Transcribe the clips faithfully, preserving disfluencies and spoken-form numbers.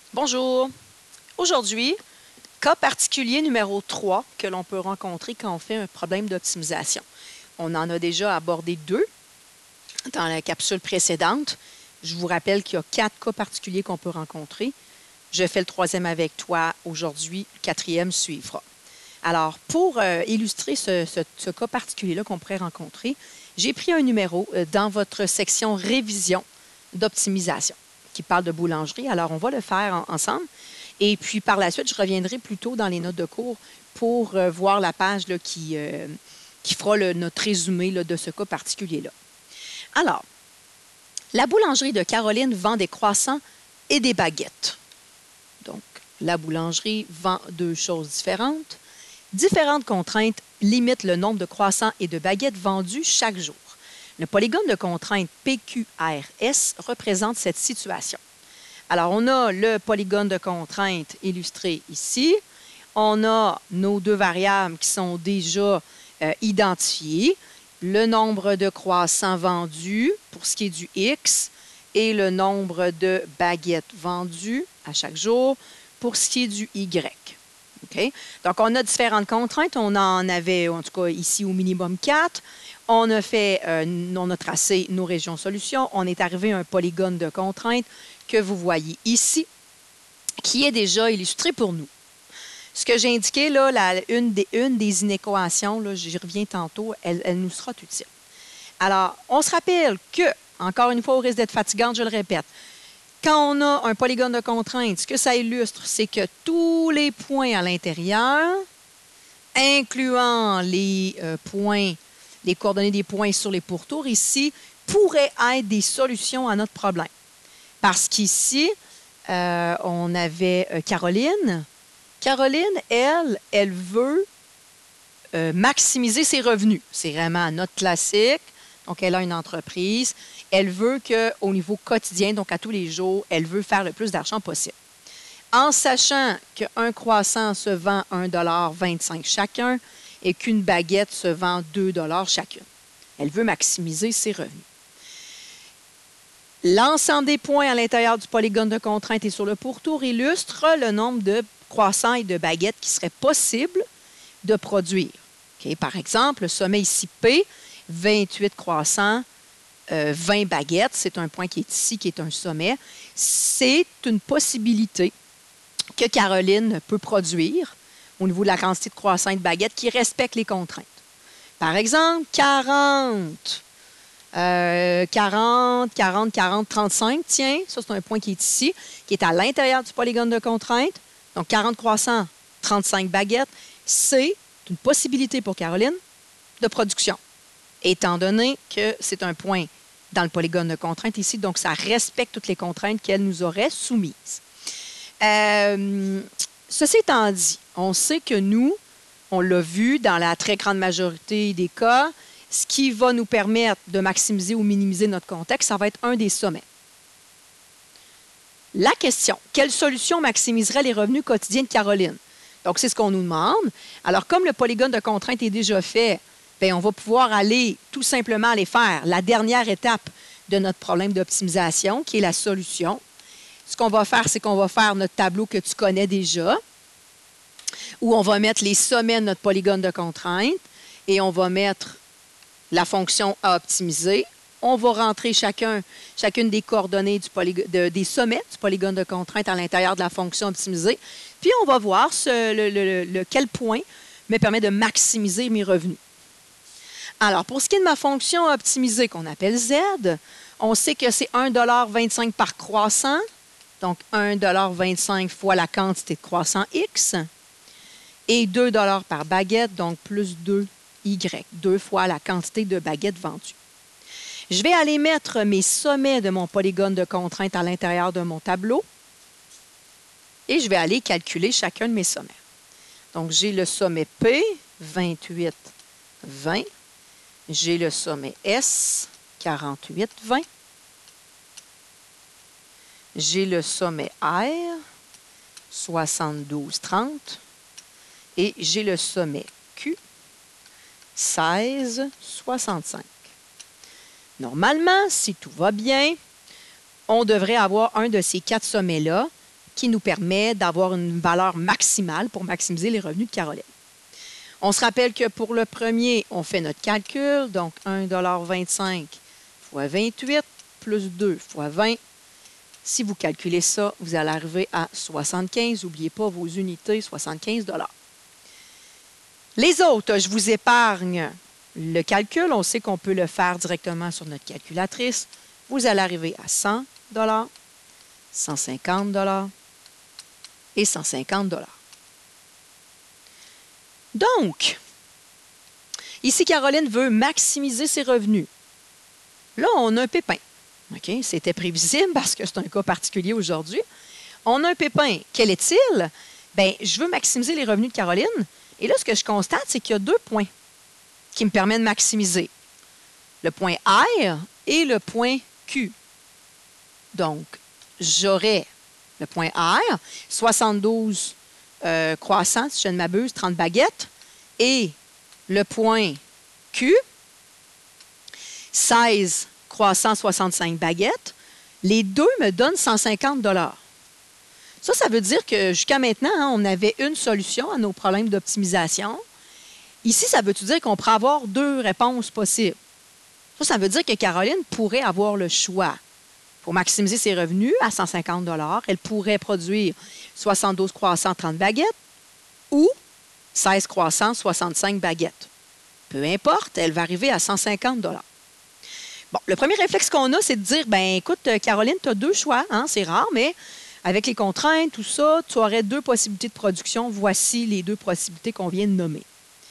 Bonjour. Aujourd'hui, cas particulier numéro trois que l'on peut rencontrer quand on fait un problème d'optimisation. On en a déjà abordé deux dans la capsule précédente. Je vous rappelle qu'il y a quatre cas particuliers qu'on peut rencontrer. Je fais le troisième avec toi aujourd'hui, le quatrième suivra. Alors, pour euh, illustrer ce, ce, ce cas particulier-là qu'on pourrait rencontrer, j'ai pris un numéro euh, dans votre section révision d'optimisation qui parle de boulangerie. Alors, on va le faire en, ensemble. Et puis, par la suite, je reviendrai plutôt dans les notes de cours pour euh, voir la page là, qui, euh, qui fera le, notre résumé là, de ce cas particulier-là. Alors, la boulangerie de Caroline vend des croissants et des baguettes. Donc, la boulangerie vend deux choses différentes. Différentes contraintes limitent le nombre de croissants et de baguettes vendus chaque jour. Le polygone de contrainte P Q R S représente cette situation. Alors, on a le polygone de contrainte illustré ici. On a nos deux variables qui sont déjà euh, identifiées. Le nombre de croissants vendus pour ce qui est du X et le nombre de baguettes vendues à chaque jour pour ce qui est du Y. Okay? Donc, on a différentes contraintes. On en avait, en tout cas, ici au minimum quatre. On a fait, euh, on a tracé nos régions solutions. On est arrivé à un polygone de contraintes que vous voyez ici, qui est déjà illustré pour nous. Ce que j'ai indiqué, là, la, une, des, une des inéquations, j'y reviens tantôt, elle, elle nous sera utile. Alors, on se rappelle que, encore une fois, au risque d'être fatigante, je le répète, quand on a un polygone de contrainte, ce que ça illustre, c'est que tous les points à l'intérieur, incluant les euh, points, les coordonnées des points sur les pourtours ici, pourraient être des solutions à notre problème. Parce qu'ici, euh, on avait euh, Caroline. Caroline, elle, elle veut euh, maximiser ses revenus. C'est vraiment un note classique. Donc, elle a une entreprise. Elle veut qu'au niveau quotidien, donc à tous les jours, elle veut faire le plus d'argent possible. En sachant qu'un croissant se vend un dollar vingt-cinq chacun et qu'une baguette se vend deux dollars chacune. Elle veut maximiser ses revenus. L'ensemble des points à l'intérieur du polygone de contrainte et sur le pourtour illustre le nombre de croissants et de baguettes qui serait possible de produire. Okay? Par exemple, le sommet ici P, vingt-huit croissants, euh, vingt baguettes, c'est un point qui est ici, qui est un sommet. C'est une possibilité que Caroline peut produire au niveau de la quantité de croissants et de baguettes qui respecte les contraintes. Par exemple, quarante, euh, quarante, quarante, quarante, trente-cinq, tiens, ça c'est un point qui est ici, qui est à l'intérieur du polygone de contrainte. Donc, quarante croissants, trente-cinq baguettes, c'est une possibilité pour Caroline de production, étant donné que c'est un point dans le polygone de contrainte ici, donc ça respecte toutes les contraintes qu'elle nous aurait soumises. Euh, ceci étant dit, on sait que nous, on l'a vu dans la très grande majorité des cas, ce qui va nous permettre de maximiser ou minimiser notre contexte, ça va être un des sommets. La question, quelle solution maximiserait les revenus quotidiens de Caroline? Donc, c'est ce qu'on nous demande. Alors, comme le polygone de contrainte est déjà fait, bien, on va pouvoir aller tout simplement aller faire la dernière étape de notre problème d'optimisation, qui est la solution. Ce qu'on va faire, c'est qu'on va faire notre tableau que tu connais déjà, où on va mettre les sommets de notre polygone de contrainte et on va mettre la fonction à optimiser. On va rentrer chacun, chacune des coordonnées du de, des sommets du polygone de contrainte à l'intérieur de la fonction optimisée. Puis, on va voir ce, le, le, le, quel point me permet de maximiser mes revenus. Alors, pour ce qui est de ma fonction optimisée qu'on appelle Z, on sait que c'est un dollar vingt-cinq par croissant, donc un dollar vingt-cinq fois la quantité de croissant X, et deux dollars par baguette, donc plus deux Y, deux fois la quantité de baguettes vendues. Je vais aller mettre mes sommets de mon polygone de contrainte à l'intérieur de mon tableau et je vais aller calculer chacun de mes sommets. Donc, j'ai le sommet P, vingt-huit, vingt. J'ai le sommet S, quarante-huit, vingt. J'ai le sommet R, soixante-douze, trente. Et j'ai le sommet Q, seize, soixante-cinq. Normalement, si tout va bien, on devrait avoir un de ces quatre sommets-là qui nous permet d'avoir une valeur maximale pour maximiser les revenus de Caroline. On se rappelle que pour le premier, on fait notre calcul, donc un virgule vingt-cinq fois vingt-huit plus deux fois vingt. Si vous calculez ça, vous allez arriver à soixante-quinze. N'oubliez pas vos unités, soixante-quinze dollars. Les autres, je vous épargne le calcul. On sait qu'on peut le faire directement sur notre calculatrice. Vous allez arriver à cent dollars, cent cinquante dollars et cent cinquante dollars. Donc, ici, Caroline veut maximiser ses revenus. Là, on a un pépin. Okay? C'était prévisible parce que c'est un cas particulier aujourd'hui. On a un pépin. Quel est-il? Bien, je veux maximiser les revenus de Caroline. Et là, ce que je constate, c'est qu'il y a deux points qui me permettent de maximiser. Le point R et le point Q. Donc, j'aurai le point R, soixante-douze euh, croissants, si je ne m'abuse, trente baguettes. Et le point Q, seize croissants, soixante-cinq baguettes. Les deux me donnent cent cinquante dollars. Ça, ça veut dire que jusqu'à maintenant, hein, on avait une solution à nos problèmes d'optimisation. Ici, ça veut dire qu'on pourrait avoir deux réponses possibles. Ça, ça veut dire que Caroline pourrait avoir le choix. Pour maximiser ses revenus à cent cinquante dollars, elle pourrait produire soixante-douze croissants, trente baguettes ou seize croissants, soixante-cinq baguettes. Peu importe, elle va arriver à cent cinquante dollars. Bon, le premier réflexe qu'on a, c'est de dire, ben écoute, Caroline, tu as deux choix, hein, c'est rare, mais avec les contraintes, tout ça, tu aurais deux possibilités de production. Voici les deux possibilités qu'on vient de nommer.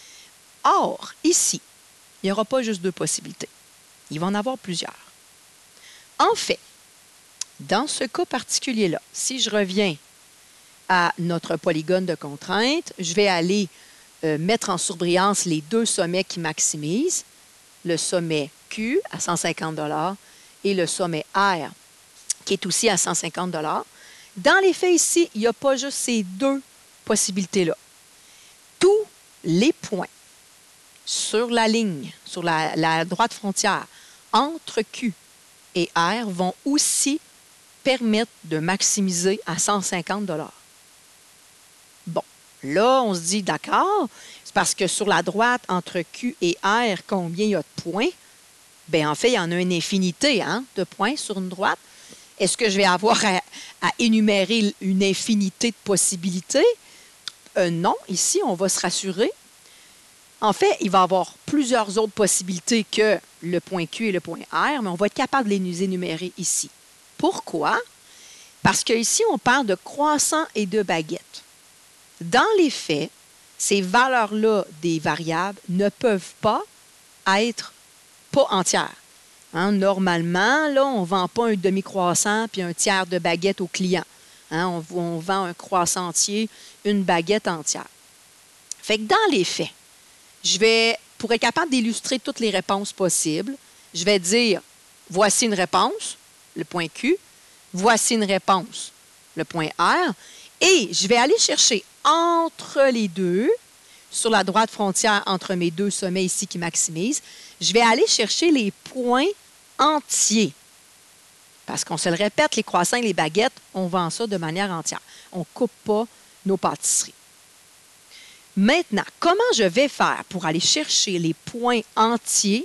Or, ici, il n'y aura pas juste deux possibilités. Il va en avoir plusieurs. En fait, dans ce cas particulier-là, si je reviens à notre polygone de contraintes, je vais aller euh, mettre en surbrillance les deux sommets qui maximisent, le sommet Q à cent cinquante dollars et le sommet R qui est aussi à cent cinquante dollars. Dans les faits ici, il n'y a pas juste ces deux possibilités-là. Tous les points sur la ligne, sur la, la droite frontière, entre Q et R vont aussi permettre de maximiser à cent cinquante dollars. Bon, là, on se dit, d'accord, c'est parce que sur la droite, entre Q et R, combien il y a de points? Bien, en fait, il y en a une infinité hein, de points sur une droite. Est-ce que je vais avoir à, à énumérer une infinité de possibilités? Euh, non, ici, on va se rassurer. En fait, il va y avoir plusieurs autres possibilités que le point Q et le point R, mais on va être capable de les énumérer ici. Pourquoi? Parce qu'ici, on parle de croissants et de baguettes. Dans les faits, ces valeurs-là des variables ne peuvent pas être pas entières. Hein, normalement, là, on ne vend pas un demi-croissant puis un tiers de baguette au client. Hein, on, on vend un croissant entier, une baguette entière. Fait que dans les faits, je vais, pour être capable d'illustrer toutes les réponses possibles, je vais dire, voici une réponse, le point Q, voici une réponse, le point R, et je vais aller chercher entre les deux, sur la droite frontière entre mes deux sommets ici qui maximisent, je vais aller chercher les points entiers. Parce qu'on se le répète, les croissants et les baguettes, on vend ça de manière entière. On ne coupe pas nos pâtisseries. Maintenant, comment je vais faire pour aller chercher les points entiers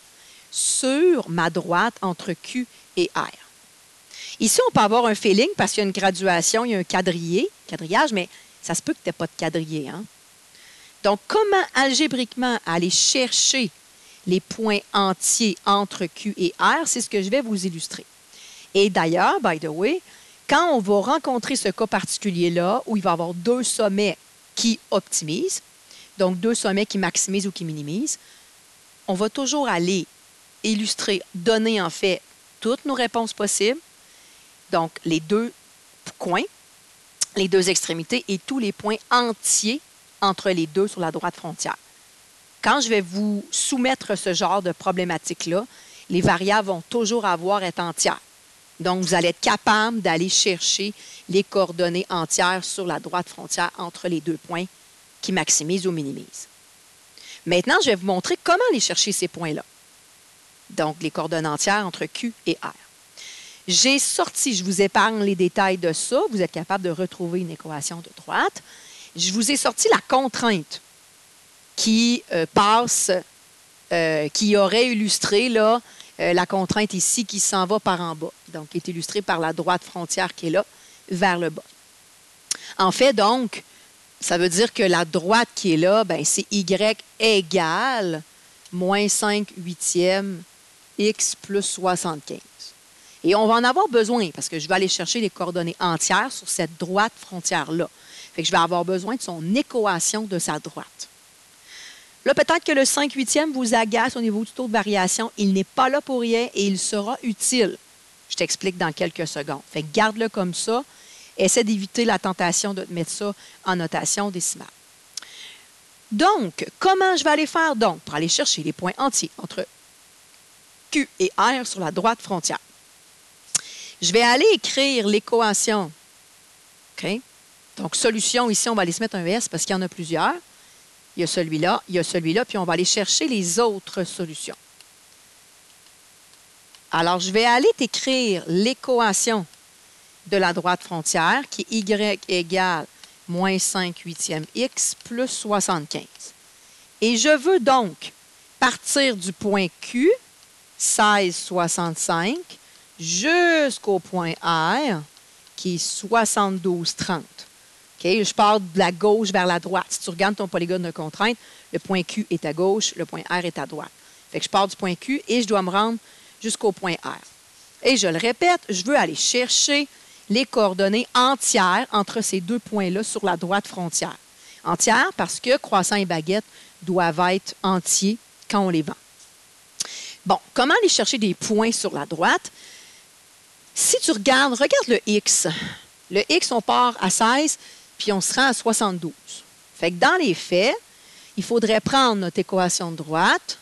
sur ma droite entre Q et R? Ici, on peut avoir un feeling parce qu'il y a une graduation, il y a un quadrillé, quadrillage, mais ça se peut que tu n'aies pas de quadrillé. Hein? Donc, comment algébriquement aller chercher les points entiers entre Q et R, c'est ce que je vais vous illustrer. Et d'ailleurs, by the way, quand on va rencontrer ce cas particulier-là, où il va y avoir deux sommets qui optimisent, donc deux sommets qui maximisent ou qui minimisent, on va toujours aller illustrer, donner en fait toutes nos réponses possibles, donc les deux coins, les deux extrémités et tous les points entiers entre les deux sur la droite frontière. Quand je vais vous soumettre ce genre de problématique-là, les variables vont toujours avoir à être entières. Donc, vous allez être capable d'aller chercher les coordonnées entières sur la droite frontière entre les deux points qui maximisent ou minimisent. Maintenant, je vais vous montrer comment aller chercher ces points-là. Donc, les coordonnées entières entre Q et R. J'ai sorti, je vous épargne les détails de ça, vous êtes capable de retrouver une équation de droite. Je vous ai sorti la contrainte qui euh, passe, euh, qui aurait illustré là, euh, la contrainte ici qui s'en va par en bas, donc qui est illustrée par la droite frontière qui est là, vers le bas. En fait, donc, ça veut dire que la droite qui est là, ben, c'est y égale moins cinq huitièmes x plus soixante-quinze. Et on va en avoir besoin parce que je vais aller chercher les coordonnées entières sur cette droite frontière-là. Fait que je vais avoir besoin de son équation de sa droite. Là, peut-être que le cinq huitièmes vous agace au niveau du taux de variation. Il n'est pas là pour rien et il sera utile. Je t'explique dans quelques secondes. Fait que garde-le comme ça. Essaie d'éviter la tentation de te mettre ça en notation décimale. Donc, comment je vais aller faire donc pour aller chercher les points entiers entre Q et R sur la droite frontière? Je vais aller écrire l'équation. OK? Donc, solution, ici, on va aller se mettre un S parce qu'il y en a plusieurs. Il y a celui-là, il y a celui-là, puis on va aller chercher les autres solutions. Alors, je vais aller t'écrire l'équation de la droite frontière qui est y égale moins cinq huitièmes x plus soixante-quinze. Et je veux donc partir du point Q, seize virgule soixante-cinq, jusqu'au point R, qui est soixante-douze virgule trente. Okay? Je pars de la gauche vers la droite. Si tu regardes ton polygone de contrainte, le point Q est à gauche, le point R est à droite. Fait que je pars du point Q et je dois me rendre jusqu'au point R. Et je le répète, je veux aller chercher les coordonnées entières entre ces deux points-là sur la droite frontière. Entières parce que croissant et baguette doivent être entiers quand on les vend. Bon, comment aller chercher des points sur la droite? Si tu regardes, regarde le X. Le X, on part à seize, puis on se rend à soixante-douze. Fait que dans les faits, il faudrait prendre notre équation de droite,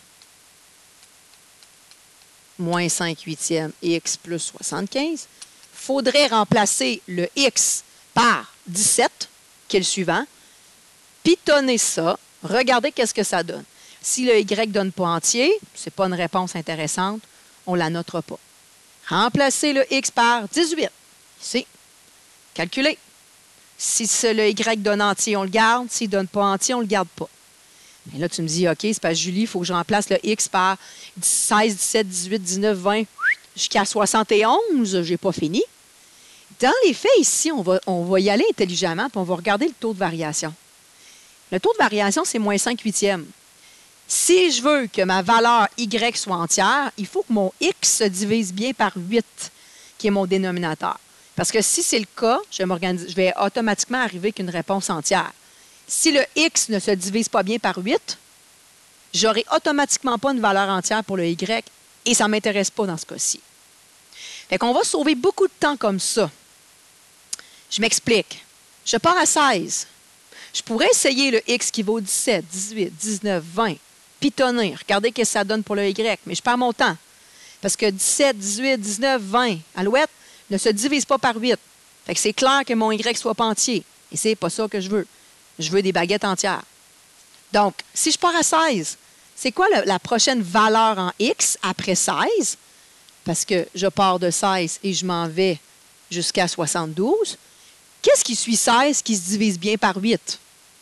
moins cinq huitièmes x plus soixante-quinze. Il faudrait remplacer le x par dix-sept, qui est le suivant, pitonner ça, regardez qu'est-ce que ça donne. Si le y ne donne pas entier, ce n'est pas une réponse intéressante, on ne la notera pas. Remplacer le x par dix-huit, ici, calculer. Si le y donne entier, on le garde. S'il ne donne pas entier, on ne le garde pas. Et là, tu me dis, OK, c'est parce que Julie, il faut que je remplace le x par seize, dix-sept, dix-huit, dix-neuf, vingt, jusqu'à soixante et onze. Je n'ai pas fini. Dans les faits, ici, on va, on va y aller intelligemment, puis on va regarder le taux de variation. Le taux de variation, c'est moins cinq huitièmes. Si je veux que ma valeur y soit entière, il faut que mon x se divise bien par huit, qui est mon dénominateur. Parce que si c'est le cas, je vais, je vais automatiquement arriver avec une réponse entière. Si le x ne se divise pas bien par huit, je n'aurai automatiquement pas une valeur entière pour le y et ça ne m'intéresse pas dans ce cas-ci. Fait qu'on va sauver beaucoup de temps comme ça. Je m'explique. Je pars à seize. Je pourrais essayer le x qui vaut dix-sept, dix-huit, dix-neuf, vingt, pitonner, regarder ce que ça donne pour le y, mais je perds mon temps. Parce que dix-sept, dix-huit, dix-neuf, vingt, alouette, ne se divise pas par huit. Fait que c'est clair que mon y ne soit pas entier. Et c'est pas ça que je veux. Je veux des baguettes entières. Donc, si je pars à seize, c'est quoi la, la prochaine valeur en x après seize? Parce que je pars de seize et je m'en vais jusqu'à soixante-douze. Qu'est-ce qui suit seize qui se divise bien par huit?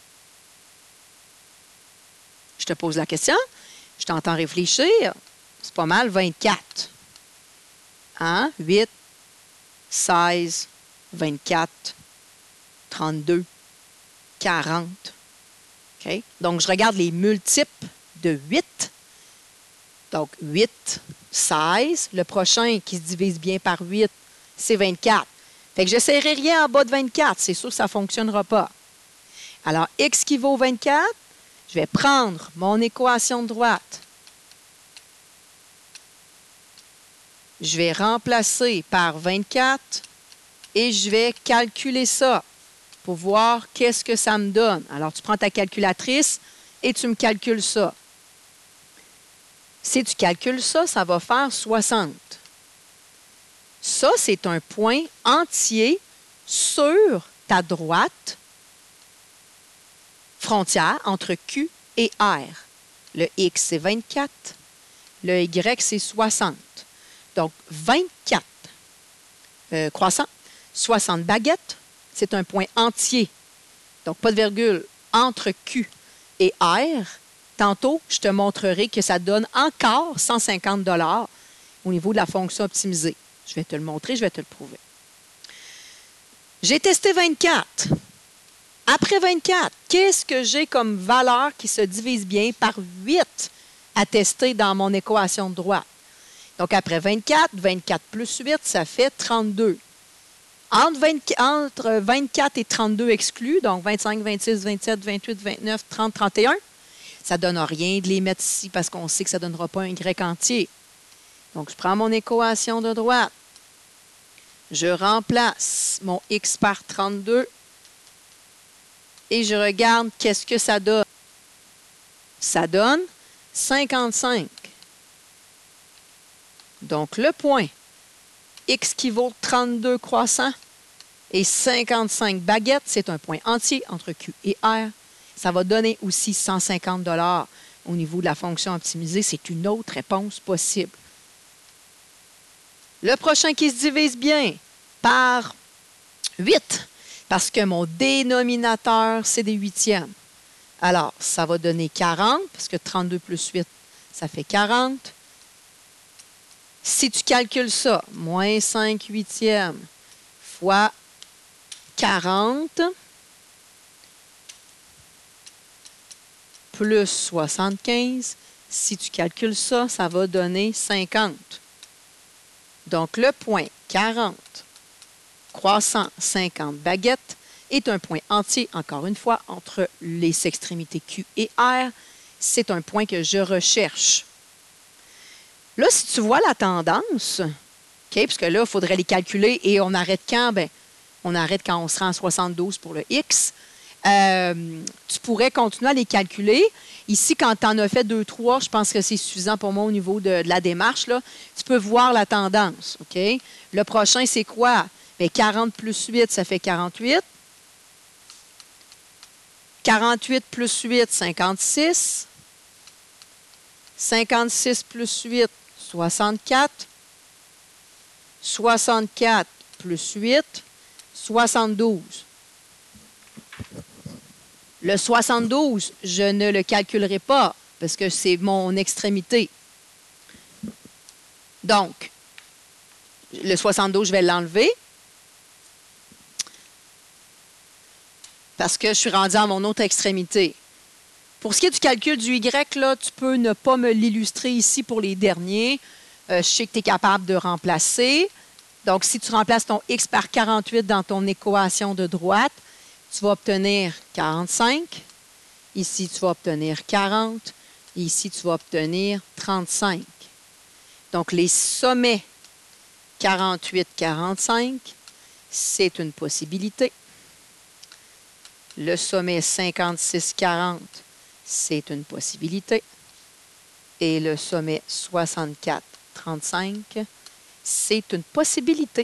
Je te pose la question. Je t'entends réfléchir. C'est pas mal, vingt-quatre. Hein? huit, seize, vingt-quatre, trente-deux, quarante. Okay? Donc, je regarde les multiples de huit. Donc, huit, seize. Le prochain qui se divise bien par huit, c'est vingt-quatre. Fait que je n'essaierai rien en bas de vingt-quatre. C'est sûr que ça ne fonctionnera pas. Alors, x qui vaut vingt-quatre, je vais prendre mon équation de droite. Je vais remplacer par vingt-quatre et je vais calculer ça pour voir qu'est-ce que ça me donne. Alors, tu prends ta calculatrice et tu me calcules ça. Si tu calcules ça, ça va faire soixante. Ça, c'est un point entier sur ta droite frontière entre Q et R. Le X, c'est vingt-quatre. Le Y, c'est soixante. Donc, vingt-quatre euh, croissant. soixante baguettes, c'est un point entier. Donc, pas de virgule entre Q et R. Tantôt, je te montrerai que ça donne encore cent cinquante dollars au niveau de la fonction optimisée. Je vais te le montrer, je vais te le prouver. J'ai testé vingt-quatre. Après vingt-quatre, qu'est-ce que j'ai comme valeur qui se divise bien par huit à tester dans mon équation de droite? Donc, après vingt-quatre, vingt-quatre plus huit, ça fait trente-deux. Entre, vingt, entre vingt-quatre et trente-deux exclus, donc vingt-cinq, vingt-six, vingt-sept, vingt-huit, vingt-neuf, trente, trente et un, ça ne donne rien de les mettre ici parce qu'on sait que ça ne donnera pas un Y entier. Donc, je prends mon équation de droite. Je remplace mon X par trente-deux et je regarde qu'est-ce que ça donne. Ça donne cinquante-cinq. Donc, le point X qui vaut trente-deux croissants et cinquante-cinq baguettes, c'est un point entier entre Q et R. Ça va donner aussi cent cinquante dollars au niveau de la fonction optimisée. C'est une autre réponse possible. Le prochain qui se divise bien par huit, parce que mon dénominateur, c'est des huitièmes. Alors, ça va donner quarante, parce que trente-deux plus huit, ça fait quarante. Si tu calcules ça, moins cinq huitièmes fois quarante plus soixante-quinze, si tu calcules ça, ça va donner cinquante. Donc, le point quarante, croissant cinquante baguettes, est un point entier, encore une fois, entre les extrémités Q et R. C'est un point que je recherche. Là, si tu vois la tendance, okay, parce que là, il faudrait les calculer et on arrête quand? Bien, on arrête quand on se rend à soixante-douze pour le X. Euh, tu pourrais continuer à les calculer. Ici, quand tu en as fait deux, trois, je pense que c'est suffisant pour moi au niveau de, de la démarche. Là. Tu peux voir la tendance. Okay? Le prochain, c'est quoi? Bien, quarante plus huit, ça fait quarante-huit. quarante-huit plus huit, cinquante-six. cinquante-six plus huit, soixante-quatre. soixante-quatre plus huit, soixante-douze. Le soixante-douze, je ne le calculerai pas parce que c'est mon extrémité. Donc, le soixante-douze, je vais l'enlever parce que je suis rendu à mon autre extrémité. Pour ce qui est du calcul du Y, là, tu peux ne pas me l'illustrer ici pour les derniers. Euh, je sais que tu es capable de remplacer. Donc, si tu remplaces ton X par quarante-huit dans ton équation de droite, tu vas obtenir quarante-cinq. Ici, tu vas obtenir quarante. Et ici, tu vas obtenir trente-cinq. Donc, les sommets quarante-huit quarante-cinq, c'est une possibilité. Le sommet cinquante-six quarante, c'est une possibilité. Et le sommet soixante-quatre trente-cinq, c'est une possibilité.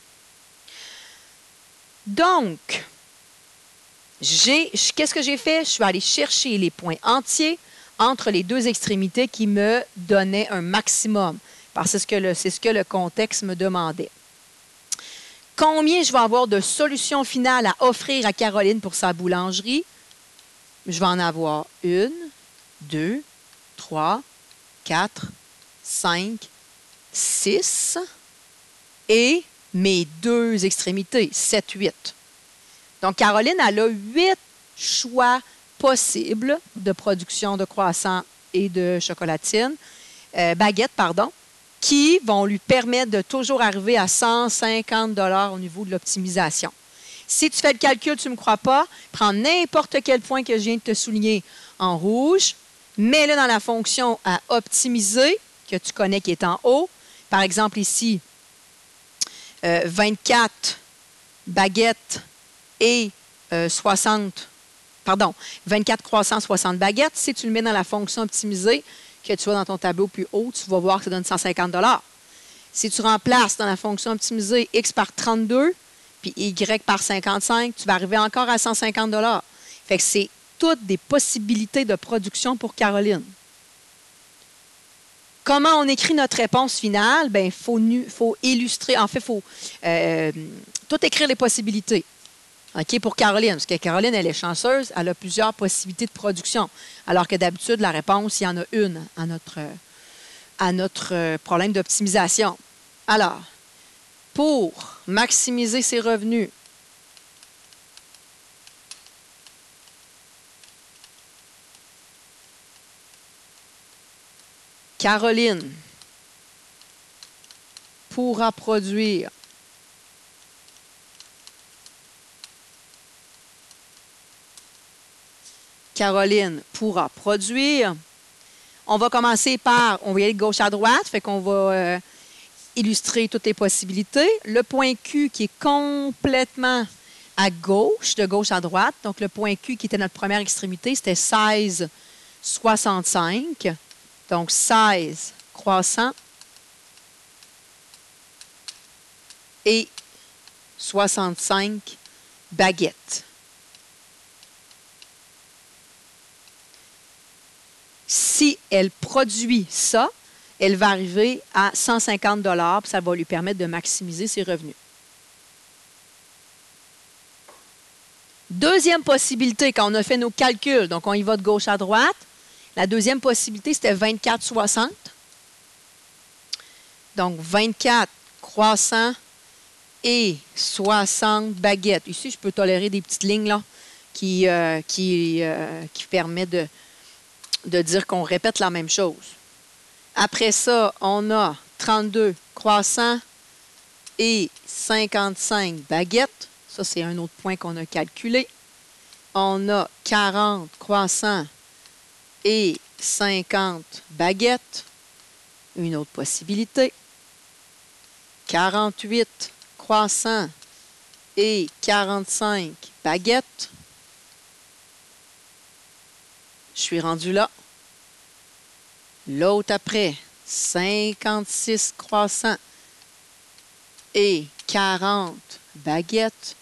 Donc, qu'est-ce que j'ai fait? Je suis allée chercher les points entiers entre les deux extrémités qui me donnaient un maximum. Parce que c'est ce que le contexte me demandait. Combien je vais avoir de solutions finales à offrir à Caroline pour sa boulangerie? Je vais en avoir une, deux, trois, quatre, cinq, six et mes deux extrémités, sept, huit. Donc, Caroline, elle a huit choix possibles de production de croissants et de chocolatine, euh, baguettes, pardon, qui vont lui permettre de toujours arriver à cent cinquante dollars au niveau de l'optimisation. Si tu fais le calcul, tu ne me crois pas, prends n'importe quel point que je viens de te souligner en rouge, mets-le dans la fonction à optimiser, que tu connais qui est en haut. Par exemple, ici, euh, vingt-quatre baguettes et euh, soixante, pardon, vingt-quatre croissants, soixante baguettes. Si tu le mets dans la fonction optimisée, que tu vas dans ton tableau plus haut, tu vas voir que ça donne cent cinquante dollars. Si tu remplaces dans la fonction optimisée X par trente-deux, puis Y par cinquante-cinq, tu vas arriver encore à cent cinquante dollars. Fait que c'est toutes des possibilités de production pour Caroline. Comment on écrit notre réponse finale? Bien, il faut, faut illustrer, en fait, il faut euh, tout écrire les possibilités. OK, pour Caroline, parce que Caroline, elle est chanceuse, elle a plusieurs possibilités de production, alors que d'habitude, la réponse, il y en a une à notre, à notre problème d'optimisation. Alors, pour maximiser ses revenus, Caroline pourra produire Caroline pourra produire. On va commencer par, on va y aller de gauche à droite, fait qu'on va euh, illustrer toutes les possibilités. Le point Q qui est complètement à gauche, de gauche à droite. Donc, le point Q qui était notre première extrémité, c'était seize virgule soixante-cinq. Donc, seize croissant et soixante-cinq baguettes. Si elle produit ça, elle va arriver à cent cinquante dollars, puis ça va lui permettre de maximiser ses revenus. Deuxième possibilité, quand on a fait nos calculs, donc on y va de gauche à droite, la deuxième possibilité, c'était vingt-quatre soixante. Donc, vingt-quatre croissants et soixante baguettes. Ici, je peux tolérer des petites lignes là, qui, euh, qui, euh, qui permettent de, de dire qu'on répète la même chose. Après ça, on a trente-deux croissants et cinquante-cinq baguettes. Ça, c'est un autre point qu'on a calculé. On a quarante croissants et cinquante baguettes. Une autre possibilité. quarante-huit croissants et quarante-cinq baguettes. Je suis rendu là. L'autre après, cinquante-six croissants et quarante baguettes.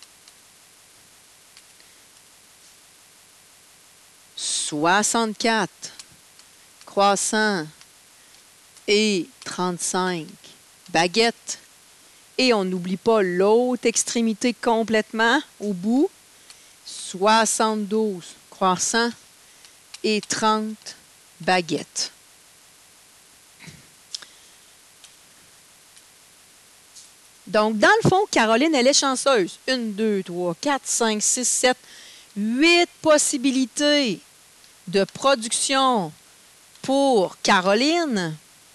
soixante-quatre croissants et trente-cinq baguettes. Et on n'oublie pas l'autre extrémité complètement au bout. soixante-douze croissants et trente baguettes. Donc, dans le fond, Caroline, elle est chanceuse. une, deux, trois, quatre, cinq, six, sept, huit possibilités de production pour Caroline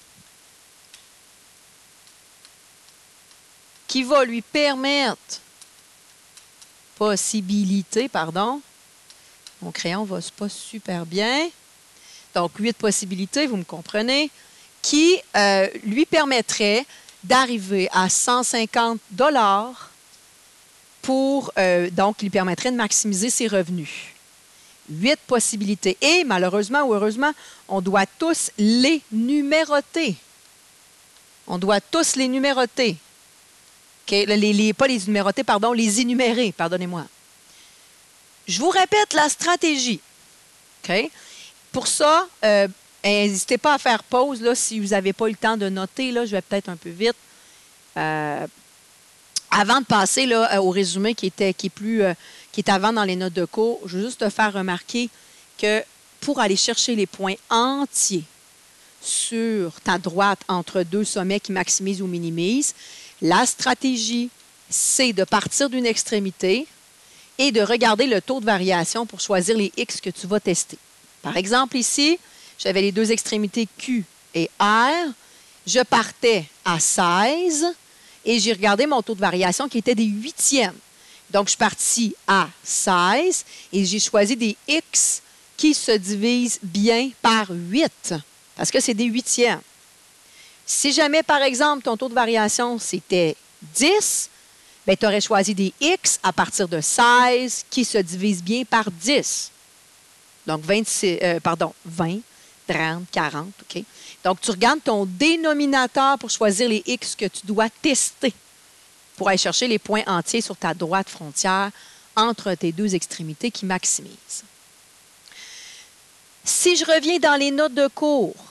qui va lui permettre, possibilité, pardon, mon crayon ne va pas super bien, donc huit possibilités, vous me comprenez, qui euh, lui permettraient d'arriver à cent cinquante dollars pour, euh, donc, lui permettrait de maximiser ses revenus. Huit possibilités. Et malheureusement ou heureusement, on doit tous les numéroter. On doit tous les numéroter. Okay? Les, les, pas les numéroter, pardon, les énumérer, pardonnez-moi. Je vous répète la stratégie. Okay? Pour ça, euh, n'hésitez pas à faire pause là, si vous n'avez pas eu le temps de noter. Là, je vais peut-être un peu vite. Euh, avant de passer là, au résumé qui, était, qui, est plus, euh, qui est avant dans les notes de cours, je veux juste te faire remarquer que pour aller chercher les points entiers sur ta droite entre deux sommets qui maximisent ou minimisent, la stratégie, c'est de partir d'une extrémité et de regarder le taux de variation pour choisir les X que tu vas tester. Par exemple, ici, j'avais les deux extrémités Q et R. Je partais à seize et j'ai regardé mon taux de variation qui était des huitièmes. Donc, je suis partie à seize et j'ai choisi des X qui se divisent bien par huit parce que c'est des huitièmes. Si jamais, par exemple, ton taux de variation, c'était dix, bien, tu aurais choisi des X à partir de seize qui se divisent bien par dix. Donc, vingt-six, euh, pardon, vingt, trente, quarante, OK? Donc, tu regardes ton dénominateur pour choisir les X que tu dois tester pour aller chercher les points entiers sur ta droite frontière entre tes deux extrémités qui maximisent. Si je reviens dans les notes de cours,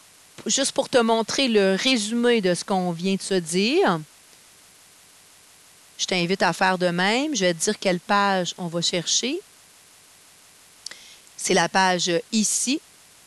juste pour te montrer le résumé de ce qu'on vient de se dire, je t'invite à faire de même. Je vais te dire quelle page on va chercher. C'est la page ici,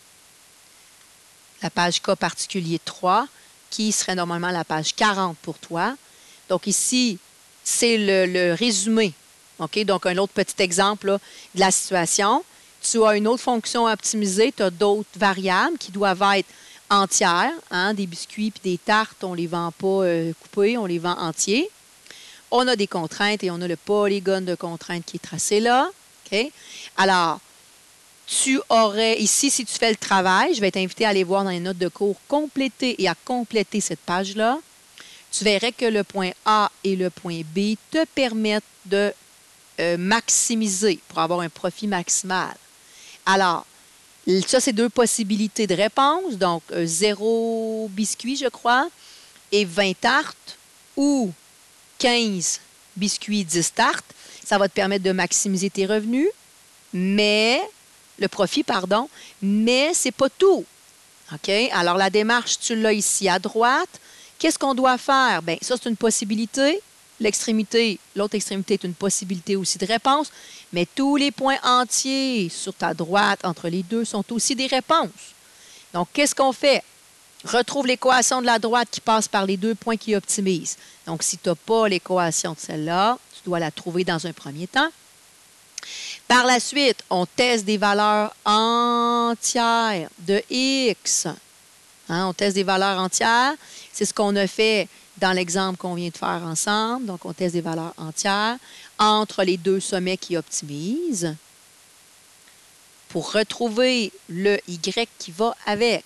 la page cas particulier trois, qui serait normalement la page quarante pour toi. Donc ici, c'est le, le résumé. OK? Donc, un autre petit exemple là, de la situation. Tu as une autre fonction à optimiser. Tu as d'autres variables qui doivent être entières. Hein? Des biscuits et des tartes, on ne les vend pas euh, coupés, on les vend entiers. On a des contraintes et on a le polygone de contraintes qui est tracé là. OK? Alors, tu aurais, ici, si tu fais le travail, je vais t'inviter à aller voir dans les notes de cours, compléter et à compléter cette page-là. Tu verrais que le point A et le point B te permettent de euh, maximiser pour avoir un profit maximal. Alors, ça, c'est deux possibilités de réponse. Donc, euh, zéro biscuit, je crois, et vingt tartes ou quinze biscuits, dix tartes. Ça va te permettre de maximiser tes revenus, mais, le profit, pardon, mais ce n'est pas tout. OK? Alors, la démarche, tu l'as ici à droite. Qu'est-ce qu'on doit faire? Bien, ça, c'est une possibilité. L'extrémité, l'autre extrémité est une possibilité aussi de réponse, mais tous les points entiers sur ta droite, entre les deux, sont aussi des réponses. Donc, qu'est-ce qu'on fait? Retrouve l'équation de la droite qui passe par les deux points qui optimisent. Donc, si tu n'as pas l'équation de celle-là, tu dois la trouver dans un premier temps. Par la suite, on teste des valeurs entières de X. Hein, on teste des valeurs entières. C'est ce qu'on a fait dans l'exemple qu'on vient de faire ensemble. Donc, on teste des valeurs entières entre les deux sommets qui optimisent pour retrouver le Y qui va avec.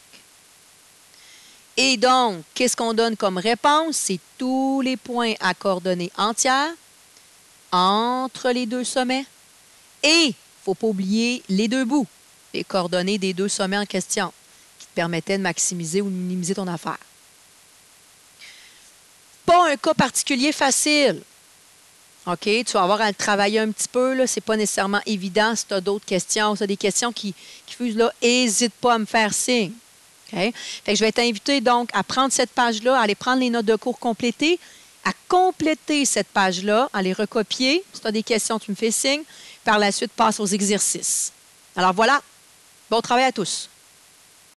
Et donc, qu'est-ce qu'on donne comme réponse? C'est tous les points à coordonnées entières entre les deux sommets. Et, il ne faut pas oublier les deux bouts, les coordonnées des deux sommets en question, qui te permettaient de maximiser ou de minimiser ton affaire. Pas un cas particulier facile. OK? Tu vas avoir à le travailler un petit peu. Ce n'est pas nécessairement évident si tu as d'autres questions. Si tu as des questions qui, qui fusent là, n'hésite pas à me faire signe. Okay? Fait que je vais t'inviter donc à prendre cette page-là, à aller prendre les notes de cours complétées, à compléter cette page-là, à les recopier. Si tu as des questions, tu me fais signe. Par la suite, passe aux exercices. Alors voilà, bon travail à tous.